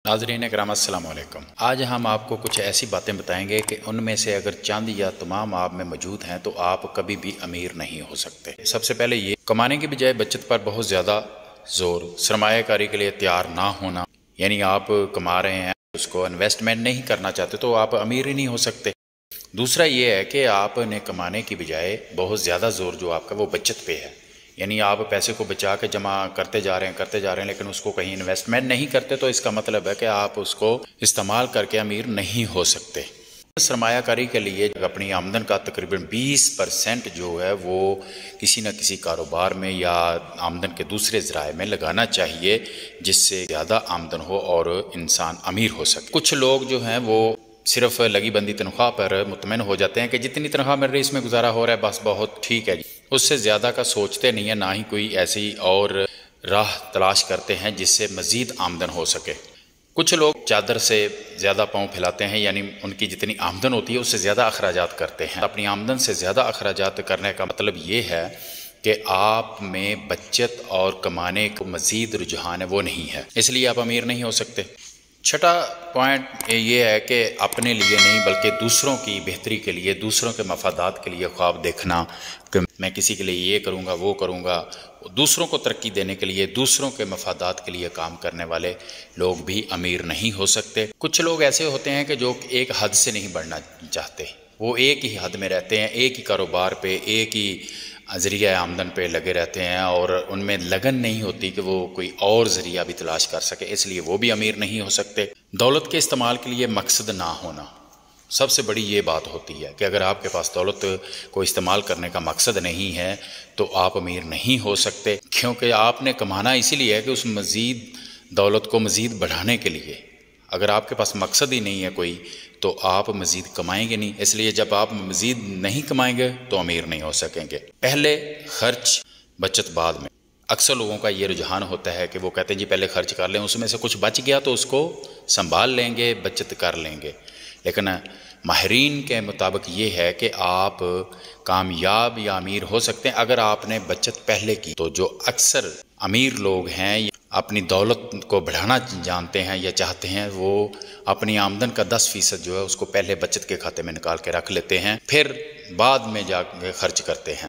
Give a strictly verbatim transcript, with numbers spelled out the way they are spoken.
नाज़रीन करام अस्सलाम वालेकुम। आज हम आपको कुछ ऐसी बातें बताएंगे कि उनमें से अगर चंद या तमाम आप में मौजूद हैं तो आप कभी भी अमीर नहीं हो सकते। सबसे पहले ये, कमाने की बजाय बचत पर बहुत ज़्यादा जोर, सरमायाकारी के लिए तैयार ना होना, यानी आप कमा रहे हैं उसको इन्वेस्टमेंट नहीं करना चाहते तो आप अमीर ही नहीं हो सकते। दूसरा ये है कि आपने कमाने की बजाय बहुत ज़्यादा जोर जो आपका वो बचत पे है, यानी आप पैसे को बचा के जमा करते जा रहे हैं करते जा रहे हैं लेकिन उसको कहीं इन्वेस्टमेंट नहीं करते, तो इसका मतलब है कि आप उसको इस्तेमाल करके अमीर नहीं हो सकते। सरमायाकारी के लिए अपनी आमदन का तकरीबन बीस परसेंट जो है वो किसी न किसी कारोबार में या आमदन के दूसरे ज़राए में लगाना चाहिए, जिससे ज़्यादा आमदन हो और इंसान अमीर हो सके। कुछ लोग जो हैं वो सिर्फ लगी बंदी तनख्वाह पर मुतमईन हो जाते हैं कि जितनी तनख्वाह मिल रही इसमें गुजारा हो रहा है, बस बहुत ठीक है जी, उससे ज़्यादा का सोचते नहीं है, ना ही कोई ऐसी और राह तलाश करते हैं जिससे मज़ीद आमदन हो सके। कुछ लोग चादर से ज़्यादा पाँव फैलाते हैं, यानी उनकी जितनी आमदन होती है उससे ज़्यादा अखराजात करते हैं। अपनी आमदन से ज़्यादा अखराजात करने का मतलब ये है कि आप में बचत और कमाने को मज़ीद रुझान है वो नहीं है, इसलिए आप अमीर नहीं हो सकते। छठा पॉइंट ये है कि अपने लिए नहीं बल्कि दूसरों की बेहतरी के लिए, दूसरों के मफादात के लिए ख्वाब देखना कि मैं किसी के लिए ये करूँगा वो करूँगा, दूसरों को तरक्की देने के लिए, दूसरों के मफादात के लिए काम करने वाले लोग भी अमीर नहीं हो सकते। कुछ लोग ऐसे होते हैं कि जो एक हद से नहीं बढ़ना चाहते, वो एक ही हद में रहते हैं, एक ही कारोबार पे, एक ही ज़रिया आमदन पे लगे रहते हैं और उनमें लगन नहीं होती कि वो कोई और ज़रिया भी तलाश कर सके, इसलिए वो भी अमीर नहीं हो सकते। दौलत के इस्तेमाल के लिए मकसद ना होना, सबसे बड़ी ये बात होती है कि अगर आपके पास दौलत को इस्तेमाल करने का मकसद नहीं है तो आप अमीर नहीं हो सकते, क्योंकि आपने कमाना इसीलिए है कि उस मज़ीद दौलत को मज़ीद बढ़ाने के लिए। अगर आपके पास मकसद ही नहीं है कोई तो आप मज़ीद कमाएंगे नहीं, इसलिए जब आप मज़ीद नहीं कमाएंगे तो अमीर नहीं हो सकेंगे। पहले खर्च बचत बाद में। अक्सर लोगों का ये रुझान होता है कि वो कहते हैं जी पहले खर्च कर लें, उसमें से कुछ बच गया तो उसको संभाल लेंगे, बचत कर लेंगे। लेकिन माहिरीन के मुताबिक ये है कि आप कामयाब या अमीर हो सकते हैं अगर आपने बचत पहले की। तो जो अक्सर अमीर लोग हैं अपनी दौलत को बढ़ाना जानते हैं या चाहते हैं, वो अपनी आमदन का दस फीसद जो है उसको पहले बचत के खाते में निकाल के रख लेते हैं, फिर बाद में जाकर खर्च करते हैं।